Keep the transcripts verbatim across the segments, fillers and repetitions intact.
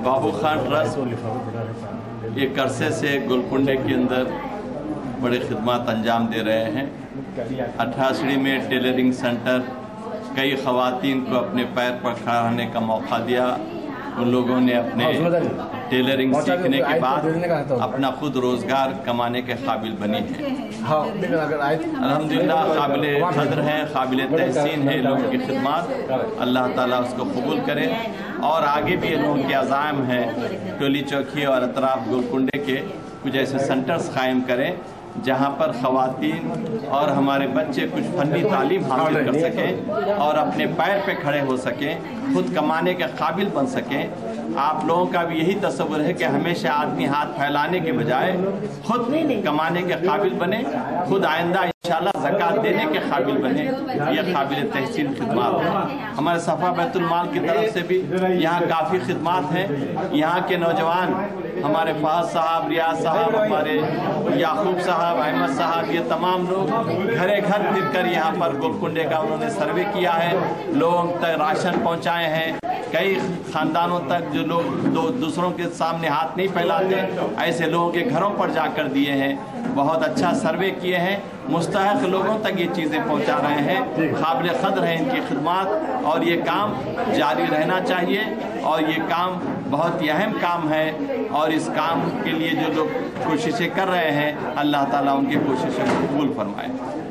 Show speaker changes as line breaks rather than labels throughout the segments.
बाबू Khan trust एक अरसे से गोलकुंडे के अंदर बड़े खिदमत अंजाम दे रहे हैं। अठासड़ी में टेलरिंग सेंटर कई ख़वातीन को अपने पैर पर खड़ा रहने का मौका दिया। उन लोगों ने अपने टेलरिंग सीखने के बाद अपना खुद रोज़गार कमाने के काबिल बनी है। अल्हम्दुलिल्लाह काबिल क़द्र हैं, काबिल तहसीन है लोगों की खिदमत। अल्लाह ताला उसको कबूल करे और आगे भी लोगों के अज़ाम है टोली चौकी और अतराफ गोलकुंडे के कुछ ऐसे सेंटर्स कायम करें जहाँ पर ख़वातीन और हमारे बच्चे कुछ फनी तालीम हासिल कर सकें और अपने पैर पे खड़े हो सकें, खुद कमाने के काबिल बन सकें। आप लोगों का भी यही तस्वुर है कि हमेशा आदमी हाथ फैलाने के बजाय खुद कमाने के काबिल बने, खुद आइंदा इंशाल्लाह ज़कात देने के काबिल बने। ये काबिल तहसीन खिदमत है। हमारे सफा बैतुल माल की तरफ से भी यहाँ काफ़ी खिदमत हैं। यहाँ के नौजवान हमारे फहद साहब, रियाज साहब, हमारे याकूब साहब, अहमद साहब, ये तमाम लोग घरे घर फिर कर यहाँ पर गोलकुंडे का उन्होंने सर्वे किया है, लोगों तक राशन पहुँचाए हैं। कई ख़ानदानों तक जो लोग दो दूसरों के सामने हाथ नहीं फैलाते, ऐसे लोगों के घरों पर जाकर दिए हैं। बहुत अच्छा सर्वे किए हैं, मुस्तहक़ लोगों तक ये चीज़ें पहुंचा रहे हैं। काबिल क़द्र है इनकी खिदमत और ये काम जारी रहना चाहिए और ये काम बहुत ही अहम काम है और इस काम के लिए जो लोग कोशिशें कर रहे हैं अल्लाह ताला उनकी कोशिशों को कबूल फरमाए।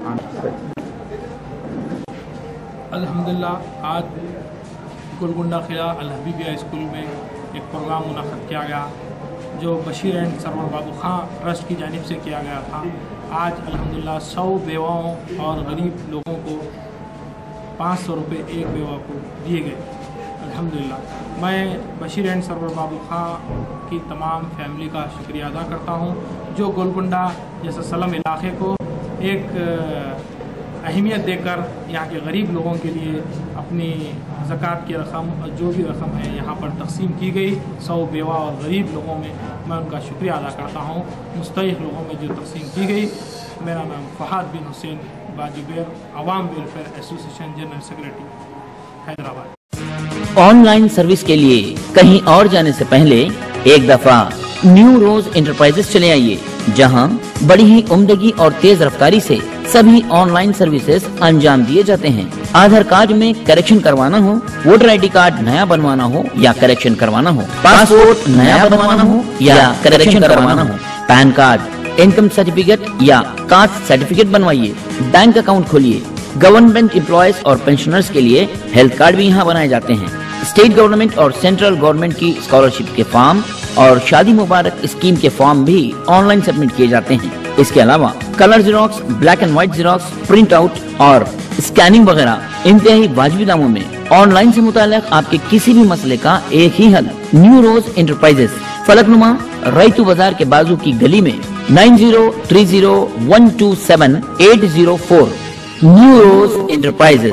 अल्हम्दुलिल्लाह आज गोलकुंडा किला अल हबीबिया स्कूल में एक प्रोग्राम मुनक़्क़द किया गया जो बशीर एंड सरवर बाबू खान ट्रस्ट की जानिब से किया गया था। आज अल्हम्दुलिल्लाह सौ बेवाओं और गरीब लोगों को पाँच सौ रुपये एक बेवा को दिए गए। अल्हम्दुलिल्लाह मैं बशीर एंड सरवर बाबू खान की तमाम फैमिली का शुक्रिया अदा करता हूँ जो गोलकुंडा जैसे सलम इलाक़े को एक अहमियत देकर यहाँ के गरीब लोगों के लिए अपनी ज़कात की रकम और जो भी रकम है यहाँ पर तकसीम की गई। सौ बेवा और गरीब लोगों में मैं उनका शुक्रिया अदा करता हूँ। मुस्तहिक़ लोगों में जो तकसीम की गई। मेरा नाम फहद बिन Hussain Bajuber, Awam welfare association general secretary, Hyderabad.
Online service के लिए कहीं और जाने से पहले एक दफा न्यू रोज इंटरप्राइजेस चले आइए, जहां बड़ी ही उम्दगी और तेज रफ्तारी से सभी ऑनलाइन सर्विसेज अंजाम दिए जाते हैं। आधार कार्ड में करेक्शन करवाना हो, वोटर आई डी कार्ड नया बनवाना हो या करेक्शन करवाना हो, पासपोर्ट नया बनवाना हो या करेक्शन करवाना हो, पैन कार्ड, इनकम सर्टिफिकेट या कास्ट सर्टिफिकेट बनवाइए, बैंक अकाउंट खोलिए। गवर्नमेंट एम्प्लॉयज और पेंशनर्स के लिए हेल्थ कार्ड भी यहाँ बनाए जाते हैं। स्टेट गवर्नमेंट और सेंट्रल गवर्नमेंट की स्कॉलरशिप के फॉर्म और शादी मुबारक स्कीम के फॉर्म भी ऑनलाइन सबमिट किए जाते हैं। इसके अलावा colour xerox, black and white xerox, print out और स्कैनिंग वगैरह इंतहाई वाजिबी दामों में ऑनलाइन से मुताल्लिक आपके किसी भी मसले का एक ही हल। New Rose Enterprises, Falaknuma Rythu Bazar के बाजू की गली में nine zero three zero one two seven eight zero four. New Rose Enterprises.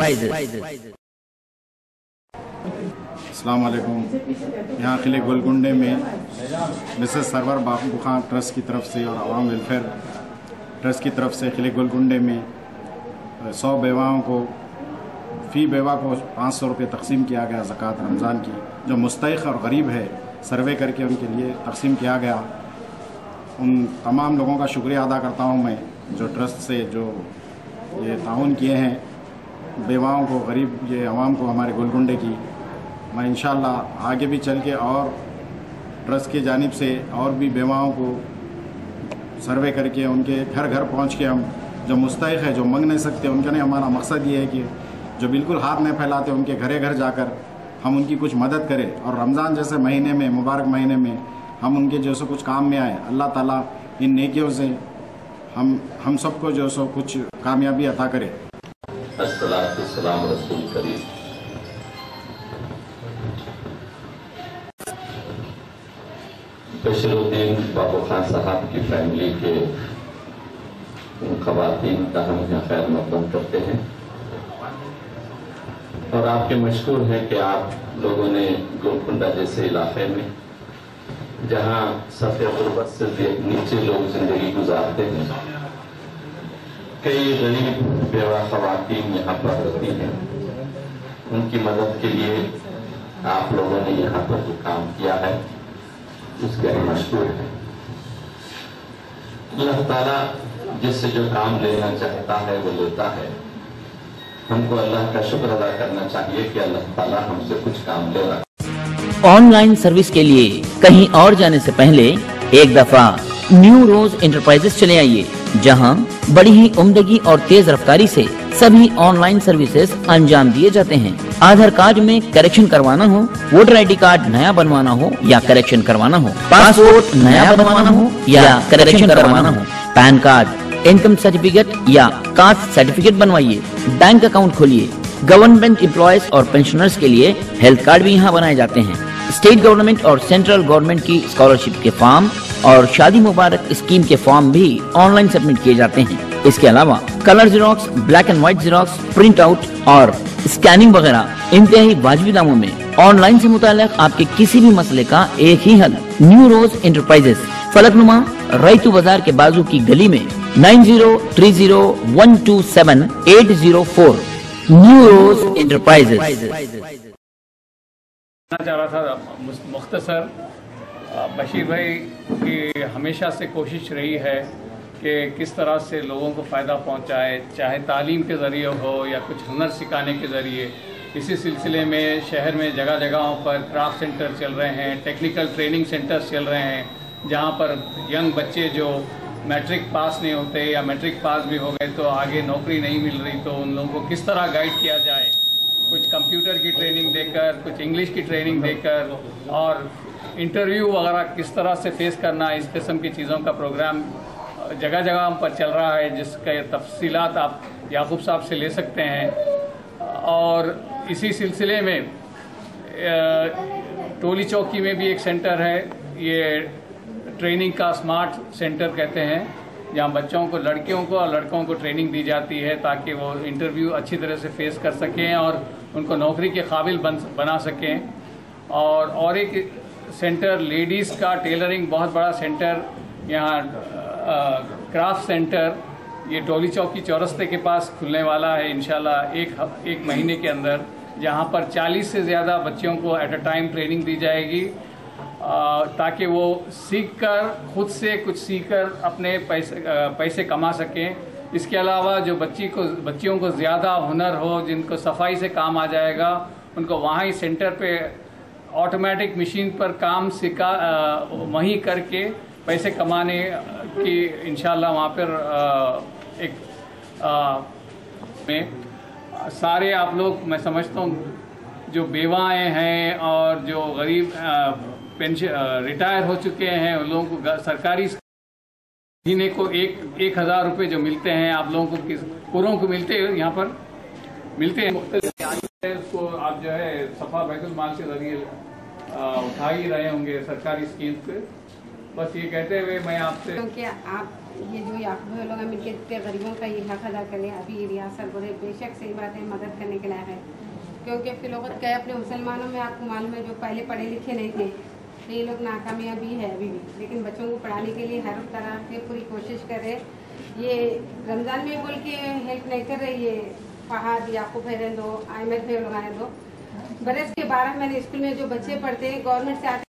अस्सलाम वालेकुम। यहाँ किले गोलकुंडे में मिसेस सरवर बाबू खान ट्रस्ट की तरफ से और आवाम वेलफेयर ट्रस्ट की तरफ से किले गोलकुंडे में सौ बेवाओं को फ़ी बेवा को पाँच सौ रुपये तकसीम किया गया ज़कात रमज़ान की, जो मुस्तहिक़ और गरीब है सर्वे करके उनके लिए तकसीम किया गया। उन तमाम लोगों का शुक्रिया अदा करता हूँ मैं जो ट्रस्ट से जो ये ताउन किए हैं बेवाओं को, गरीब ये आवाम को हमारे गोलकुंडे की। मैं इंशाअल्लाह आगे भी चल के और ट्रस्ट की जानिब से और भी बेवाओं को सर्वे करके उनके घर घर पहुंच के हम जो मुस्तहिक़ है, जो मांग नहीं सकते, उनका नहीं, हमारा मकसद ये है कि जो बिल्कुल हाथ नहीं फैलाते उनके घरे घर जाकर हम उनकी कुछ मदद करें और रमज़ान जैसे महीने में, मुबारक महीने में हम उनके जो सो कुछ काम में आए। अल्लाह ताला इन नेकियों से हम हम सबको जो सो कुछ कामयाबी अता करे।
अस्सलातु वस्सलाम रसूल करीम। बशीरुद्दीन बाबू खान साहब की फैमिली के उन ख़वातीन का हम यहाँ खैर मक़दम करते हैं और आपके मशहूर है कि आप लोगों ने गोलकुंडा जैसे इलाके में जहाँ सफ़े गुर्बत से नीचे लोग ज़िंदगी गुजारते हैं, कई गरीब बेवा ख़वातीन यहाँ पर रहती हैं, उनकी मदद के लिए
آپ لوگوں نے یہاں پر جو کام کیا ہے اس کے لیے مشکور ہے. اللہ تعالیٰ جس سے جو کام لینا چاہتا ہے وہ لیتا ہے. ہم کو اللہ کا شکر ادا کرنا چاہیے کہ اللہ تعالیٰ ہم سے کچھ کام لے رہا.
آن لائن سروس کے لیے کہیں اور جانے سے پہلے ایک دفعہ نیو روز انٹرپرائزز چلے آئیے، جہاں بڑی ہی عمدگی اور تیز رفتاری سے سبھی آن لائن سروسز انجام دیے جاتے ہیں. آدھار کارڈ میں کریکشن کروانا ہو، ووٹر آئی ڈی کارڈ نیا بنوانا ہو یا کریکشن کروانا ہو، پاسپورٹ نیا بنوانا ہو یا کریکشن کروانا ہو، پین کارڈ، انکم سرٹیفکیٹ یا کاسٹ سرٹیفکیٹ بنوائیے، بینک اکاؤنٹ کھولیے. گورنمنٹ امپلائیز اور پینشنرز کے لیے ہیلتھ کارڈ بھی یہاں بنائے جاتے ہیں. اسٹیٹ گورنمنٹ اور سینٹرل گورنمنٹ کی اسکالرشپ کے فارم اور شادی مبارک اسکیم کے فارم بھی آن لائن سبمٹ کیے جاتے ہیں. اس کے علاوہ colour xerox, black and white xerox, print out اور اسکیننگ وغیرہ انتہائی واجبی داموں میں. آن لائن سے متعلق آپ کے کسی بھی مسئلے کا ایک ہی حل. نیو روز انٹرپرائزز، فلک نما ریتو بازار کے بازو کی گلی میں، nine zero three zero one two seven eight zero four. New Rose Enterprises.
چاہ رہا تھا مختصر، بشیر بھائی کی ہمیشہ سے کوشش رہی ہے کہ کس طرح سے لوگوں کو فائدہ پہنچائے، چاہے تعلیم کے ذریعے ہو یا کچھ ہنر سکھانے کے ذریعے. اسی سلسلے میں شہر میں جگہ جگہوں پر کرافٹ سینٹر چل رہے ہیں، ٹیکنیکل ٹریننگ سینٹرز چل رہے ہیں، جہاں پر ینگ بچے جو میٹرک پاس نہیں ہوتے یا میٹرک پاس بھی ہو گئے تو آگے نوکری نہیں مل رہی، تو ان لوگوں کو کس طرح گائیڈ کیا جائے، کچھ کمپیوٹر کی ٹریننگ دے کر، کچھ انگلش کی ٹریننگ دے کر، اور انٹرویو وغیرہ کس طرح سے فیس کرنا، اس قسم کی چیزوں کا پروگرام جگہ جگہ پر چل رہا ہے، جس کا تفصیلات آپ یعقوب صاحب سے لے سکتے ہیں. اور اسی سلسلے میں ٹولی چوکی میں بھی ایک سینٹر ہے، یہ ٹریننگ کا اسمارٹ سینٹر کہتے ہیں، جہاں بچوں کو، لڑکیوں کو اور لڑکوں کو ٹریننگ دی جاتی ہے تاکہ وہ انٹرویو اچھی طرح سے فیس کر سکیں اور ان کو نوکری کے قابل بن بنا سکیں. اور اور ایک سینٹر لیڈیز کا ٹیلرنگ، بہت بڑا سینٹر یہاں کرافٹ سینٹر، یہ ٹولی چوکی چورستے کے پاس کھلنے والا ہے انشاءاللہ ایک ایک مہینے کے اندر، جہاں پر چالیس سے زیادہ بچوں کو ایٹ اے ٹائم ٹریننگ دی جائے گی تاکہ وہ سیکھ کر، خود سے کچھ سیکھ کر اپنے پیسے پیسے کما سکیں. اس کے علاوہ جو بچی کو بچیوں کو زیادہ ہنر ہو، جن کو صفائی سے کام آ جائے گا، ان کو وہاں ہی سینٹر پہ آٹومیٹک مشین پر کام سکھا وہیں کر کے پیسے کمانے کی انشاءاللہ وہاں پر ایک میں سارے آپ لوگ، میں سمجھتا ہوں جو بیوائیں ہیں اور جو غریب پینشن ریٹائر ہو چکے ہیں، ان لوگوں کو سرکاری مہینے کو ایک ایک ہزار روپے جو ملتے ہیں، آپ لوگوں کو پوروں کو ملتے یہاں پر ملتے ہیں. اس کو آپ جو ہے صفا بیت المال کے ذریعے اٹھا ہی رہے ہوں گے سرکاری اسکیم پہ. بس یہ کہتے ہوئے میں آپ سے،
کیونکہ آپ یہ جو یعقوب بھائی لوگ مل کے اتنے غریبوں کا یہ حق ادا کریں، ابھی یہ ریاست بڑے بے شک صحیح بات ہے، مدد کرنے کے لائق ہے. کیونکہ فی الوقت کیا اپنے مسلمانوں میں آپ کو معلوم ہے جو پہلے پڑھے لکھے نہیں تھے، تو یہ لوگ ناکامیابی ہے ابھی بھی، لیکن بچوں کو پڑھانے کے لیے ہر طرح کی پوری کوشش کر رہے. یہ رمضان میں بول کے ہیلپ نہیں کر رہے، یہ فہد، یعقوب بھائی رہے دو، احمد بھائی لوگ آئے دو برس کے بارہ میں نے اسکول میں جو بچے پڑھتے ہیں گورنمنٹ سے آتے